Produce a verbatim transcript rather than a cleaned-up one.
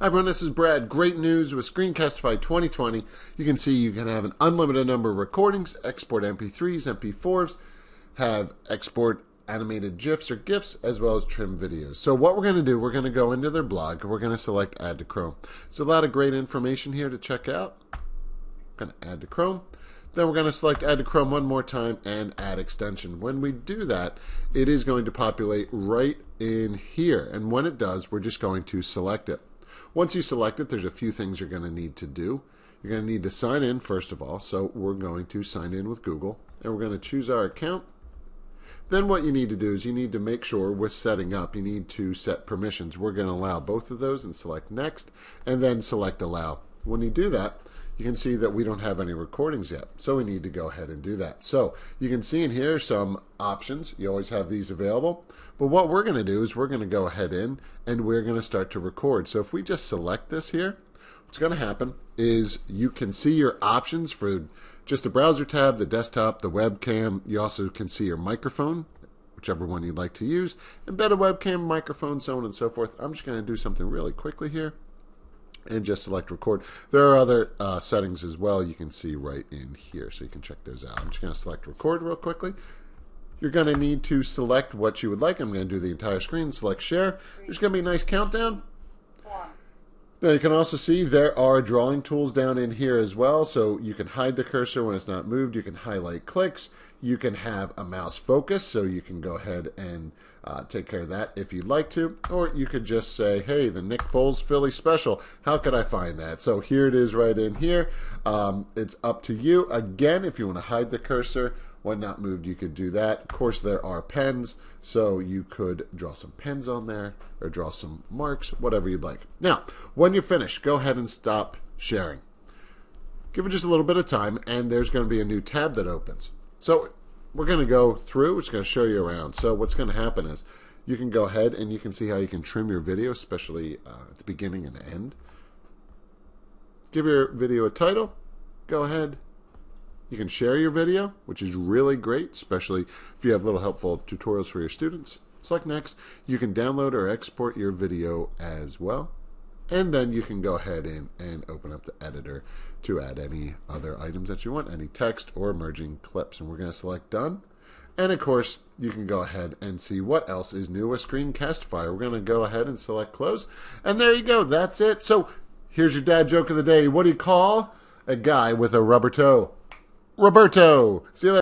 Hi everyone, this is Brad. Great news with Screencastify twenty twenty. You can see you can have an unlimited number of recordings, export M P threes, M P fours, have export animated GIFs or GIFs, as well as trim videos. So what we're going to do, we're going to go into their blog, and we're going to select Add to Chrome. There's a lot of great information here to check out. I'm going to add to Chrome. Then we're going to select Add to Chrome one more time and Add Extension. When we do that, it is going to populate right in here. And when it does, we're just going to select it. Once you select it, there's a few things you're going to need to do. You're going to need to sign in, first of all. So we're going to sign in with Google, and we're going to choose our account. Then what you need to do is you need to make sure we're setting up. You need to set permissions. We're going to allow both of those and select Next, and then select Allow. When you do that, you can see that we don't have any recordings yet, so we need to go ahead and do that. So you can see in here some options. You always have these available, but what we're going to do is we're going to go ahead in and we're going to start to record. So if we just select this here, what's going to happen is you can see your options for just the browser tab, the desktop, the webcam. You also can see your microphone, whichever one you'd like to use, embedded webcam, microphone, so on and so forth. I'm just going to do something really quickly here and just select record. There are other uh, settings as well you can see right in here, so you can check those out. I'm just going to select record real quickly. You're going to need to select what you would like. I'm going to do the entire screen, select share. There's going to be a nice countdown. Now you can also see there are drawing tools down in here as well, so you can hide the cursor when it's not moved. You can highlight clicks. You can have a mouse focus, so you can go ahead and uh, take care of that if you'd like to. Or you could just say, hey, the Nick Foles Philly special, how could I find that? So here it is right in here. Um, it's up to you. Again, if you want to hide the cursor when not moved, you could do that. Of course, there are pens, so you could draw some pens on there or draw some marks, whatever you'd like. Now, when you're finished, go ahead and stop sharing. Give it just a little bit of time, and there's going to be a new tab that opens. So we're going to go through. It's going to show you around. So what's going to happen is you can go ahead and you can see how you can trim your video, especially uh, at the beginning and end. Give your video a title. Go ahead. You can share your video, which is really great, especially if you have little helpful tutorials for your students. Select Next. You can download or export your video as well. And then you can go ahead and, and open up the editor to add any other items that you want, any text or merging clips. And we're going to select Done. And of course, you can go ahead and see what else is new with Screencastify. We're going to go ahead and select Close. And there you go. That's it. So here's your dad joke of the day. What do you call a guy with a rubber toe? Roberto. See you later.